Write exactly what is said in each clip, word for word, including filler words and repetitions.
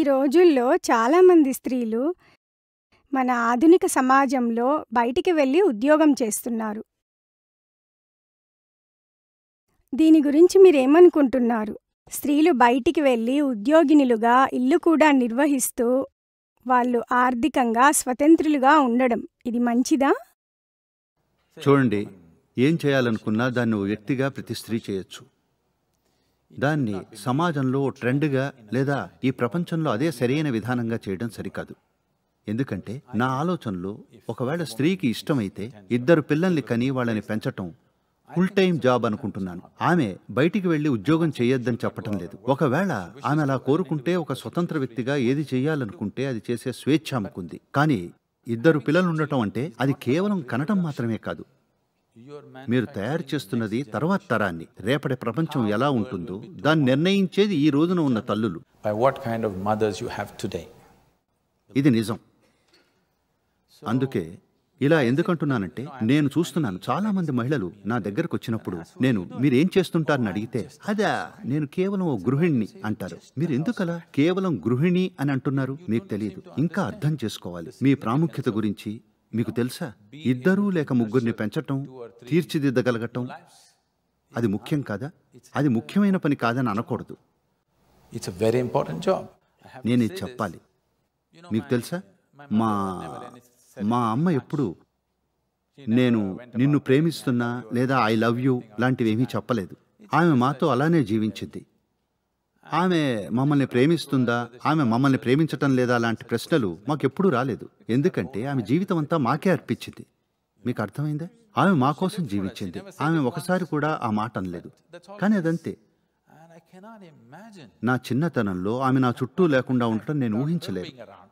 రోజుల్లో చాలామంది స్త్రీలు మన ఆధునిక సమాజంలో బయటికి వెళ్లి ఉద్యోగం చేస్తున్నారు. దీని గురించి మీరేమనుకుంటున్నారు? స్త్రీలు బయటికి వెళ్లి ఉద్యోగినులుగా ఇల్లు కూడా నిర్వహిస్తూ వాళ్ళు ఆర్థికంగా స్వతంత్రులుగా ఉండడం ఇది మంచిదా? చూడండి, ఏం చేయాలనుకున్నా దాన్ని ఓ వ్యక్తిగా ప్రతి స్త్రీ చేయొచ్చు. దాన్ని సమాజంలో ట్రెండ్గా లేదా ఈ ప్రపంచంలో అదే సరైన విధానంగా చేయడం సరికాదు. ఎందుకంటే నా ఆలోచనలో ఒకవేళ స్త్రీకి ఇష్టమైతే ఇద్దరు పిల్లల్ని కని వాళ్ళని పెంచటం ఫుల్ టైం జాబ్ అనుకుంటున్నాను. ఆమె బయటికి వెళ్లి ఉద్యోగం చేయొద్దని చెప్పటం లేదు. ఒకవేళ ఆమె అలా కోరుకుంటే, ఒక స్వతంత్ర వ్యక్తిగా ఏది చేయాలనుకుంటే అది చేసే స్వేచ్ఛ ఆమెకుంది. కానీ ఇద్దరు పిల్లలు ఉండటం అంటే అది కేవలం కనటం మాత్రమే కాదు. మీరు తయారు చేస్తున్నది తర్వాత తరాన్ని, రేపటి ప్రపంచం ఎలా ఉంటుందో దాన్ని నిర్ణయించేది ఈ రోజున ఉన్న తల్లులు. ఇది నిజం. అందుకే ఇలా ఎందుకంటున్నానంటే, నేను చూస్తున్నాను చాలా మంది మహిళలు నా దగ్గరకు వచ్చినప్పుడు నేను మీరేం చేస్తుంటారని అడిగితే, అదా నేను కేవలం ఓ గృహిణిని అంటారు. మీరు ఎందుకలా కేవలం గృహిణి అని అంటున్నారు? మీకు తెలియదు. ఇంకా అర్థం చేసుకోవాలి మీ ప్రాముఖ్యత గురించి. మీకు తెలుసా, ఇద్దరూ లేక ముగ్గురిని పెంచటం, తీర్చిదిద్దగలగటం అది ముఖ్యం కాదా? అది ముఖ్యమైన పని కాదని అనకూడదు. నేను ఇది చెప్పాలి. మీకు తెలుసా, మా మా అమ్మ ఎప్పుడు నేను నిన్ను ప్రేమిస్తున్నా లేదా ఐ లవ్ యూ లాంటివేమీ చెప్పలేదు. ఆమె మాతో అలానే జీవించింది. ఆమె మమ్మల్ని ప్రేమిస్తుందా, ఆమె మమ్మల్ని ప్రేమించటం లేదా లాంటి ప్రశ్నలు మాకెప్పుడూ రాలేదు. ఎందుకంటే ఆమె జీవితం అంతా మాకే అర్పించింది. మీకు అర్థమైందా? ఆమె మా కోసం జీవించింది. ఆమె ఒకసారి కూడా ఆ మాట అనలేదు. కానీ అదంతే. నా చిన్నతనంలో ఆమె నా చుట్టూ లేకుండా ఉండటం నేను ఊహించలేదు.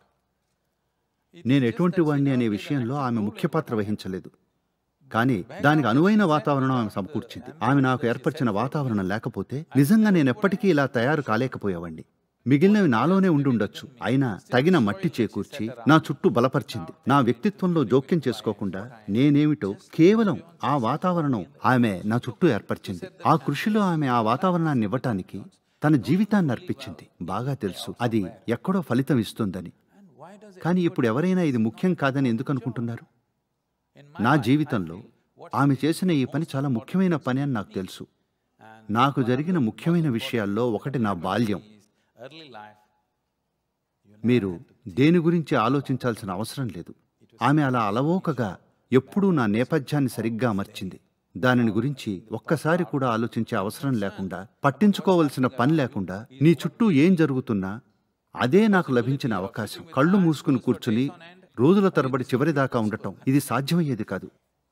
నేను ఎటువంటి వాణ్ణి అనే విషయంలో ఆమె ముఖ్య పాత్ర వహించలేదు. కానీ దానికి అనువైన వాతావరణం ఆమె సమకూర్చింది. ఆమె నాకు ఏర్పరిచిన వాతావరణం లేకపోతే నిజంగా నేను ఎప్పటికీ ఇలా తయారు కాలేకపోయేవాణ్ణి. మిగిలినవి నాలోనే ఉండి ఉండొచ్చు. అయినా తగిన మట్టి చేకూర్చి నా చుట్టూ బలపరిచింది. నా వ్యక్తిత్వంలో జోక్యం చేసుకోకుండా నేనేమిటో కేవలం ఆ వాతావరణం ఆమె నా చుట్టూ ఏర్పరిచింది. ఆ కృషిలో ఆమె ఆ వాతావరణాన్ని ఇవ్వటానికి తన జీవితాన్ని అర్పించింది. బాగా తెలుసు అది ఎక్కడో ఫలితం ఇస్తుందని. కానీ ఇప్పుడు ఎవరైనా ఇది ముఖ్యం కాదని ఎందుకు అనుకుంటున్నారు? నా జీవితంలో ఆమె చేసిన ఈ పని చాలా ముఖ్యమైన పని అని నాకు తెలుసు. నాకు జరిగిన ముఖ్యమైన విషయాల్లో ఒకటి నా బాల్యం. మీరు దేని గురించి ఆలోచించాల్సిన అవసరం లేదు. ఆమె అలా అలవోకగా ఎప్పుడూ నా నేపథ్యాన్ని సరిగ్గా అమర్చింది. దానిని గురించి ఒక్కసారి కూడా ఆలోచించే అవసరం లేకుండా, పట్టించుకోవలసిన పని లేకుండా నీ చుట్టూ ఏం జరుగుతున్నా అదే నాకు లభించిన అవకాశం. కళ్ళు మూసుకుని కూర్చుని రోజుల తరబడి చివరిదాకా ఉండటం ఇది సాధ్యమయ్యేది కాదు.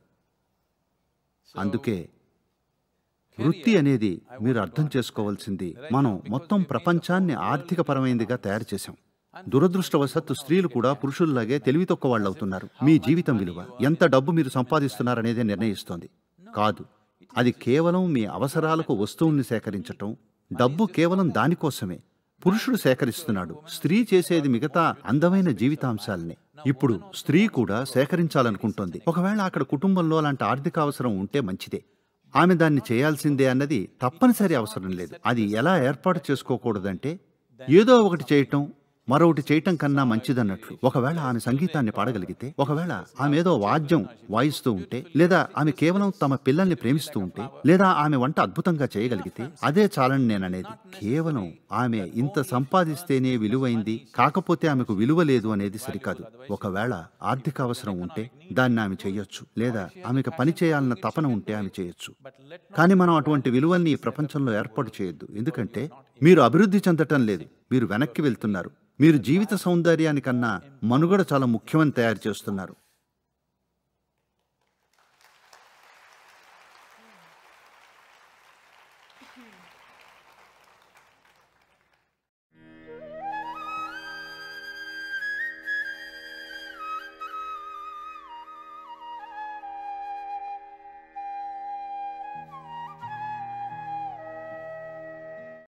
అందుకే వృత్తి అనేది మీరు అర్థం చేసుకోవాల్సింది, మనం మొత్తం ప్రపంచాన్ని ఆర్థిక పరమైనదిగా తయారు చేశాం. దురదృష్టవశాత్తు స్త్రీలు కూడా పురుషుల్లాగే తెలివి తక్కువ వాళ్ళు అవుతున్నారు. మీ జీవితం విలువ, ఎంత డబ్బు మీరు సంపాదిస్తున్నారనేదే నిర్ణయిస్తోంది కాదు. అది కేవలం మీ అవసరాలకు వస్తువుల్ని సేకరించటం. డబ్బు కేవలం దానికోసమే పురుషుడు సేకరిస్తున్నాడు. స్త్రీ చేసేది మిగతా అందమైన జీవితాంశాలనే. ఇప్పుడు స్త్రీ కూడా సేకరించాలనుకుంటోంది. ఒకవేళ అక్కడ కుటుంబంలో అలాంటి ఆర్థిక అవసరం ఉంటే మంచిదే. ఆమె దాన్ని చేయాల్సిందే అన్నది తప్పనిసరి అవసరం లేదు. అది ఎలా ఏర్పాటు చేసుకోకూడదంటే, ఏదో ఒకటి చేయటం మరొకటి చేయటం కన్నా మంచిదన్నట్లు. ఒకవేళ ఆమె సంగీతాన్ని పాడగలిగితే, ఒకవేళ ఆమె ఏదో వాద్యం వాయిస్తూ ఉంటే, లేదా ఆమె కేవలం తమ పిల్లల్ని ప్రేమిస్తూ ఉంటే, లేదా ఆమె వంట అద్భుతంగా చేయగలిగితే అదే చాలని నేననేది. కేవలం ఆమె ఇంత సంపాదిస్తేనే విలువైంది, కాకపోతే ఆమెకు విలువ లేదు అనేది సరికాదు. ఒకవేళ ఆర్థిక అవసరం ఉంటే దాన్ని ఆమె చేయొచ్చు, లేదా ఆమెకు పని చేయాలన్న తపన ఉంటే ఆమె చేయొచ్చు. కానీ మనం అటువంటి విలువల్ని ఈ ప్రపంచంలో ఏర్పాటు చేయొద్దు. ఎందుకంటే మీరు అభివృద్ధి చెందటం లేదు, మీరు వెనక్కి వెళ్తున్నారు. మీరు జీవిత సౌందర్యానికన్నా మనుగడ చాలా ముఖ్యమని తయారు చేస్తున్నారు.